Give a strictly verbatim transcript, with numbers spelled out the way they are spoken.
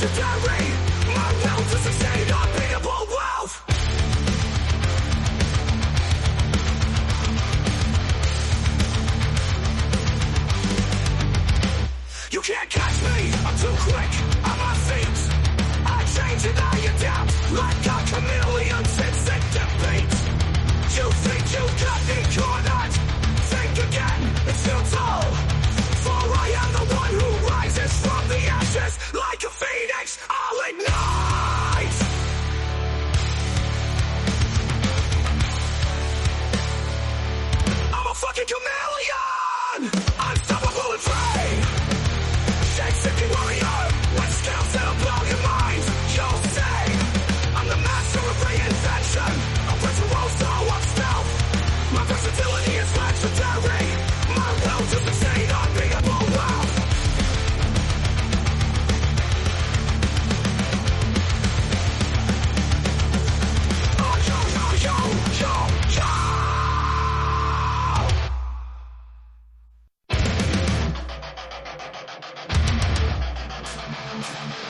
legendary. My will to succeed, unbeatable wealth. You can't catch me, I'm too quick on my feet. I change and I adapt like a chameleon since it defeats. You think you got me cornered? Think again, it's futile. For I am the one who rises from the ashes like a phoenix, I'll ignite. I'm a fucking chameleon, unstoppable and free. Shake-sifting warrior, with skills that'll blow your mind. You'll say, I'm the master of reinvention, a virtuoso of stealth. My versatility is legendary. My will to succeed, unbeatable wealth. Oh, yo, yo, yo, yo, yo.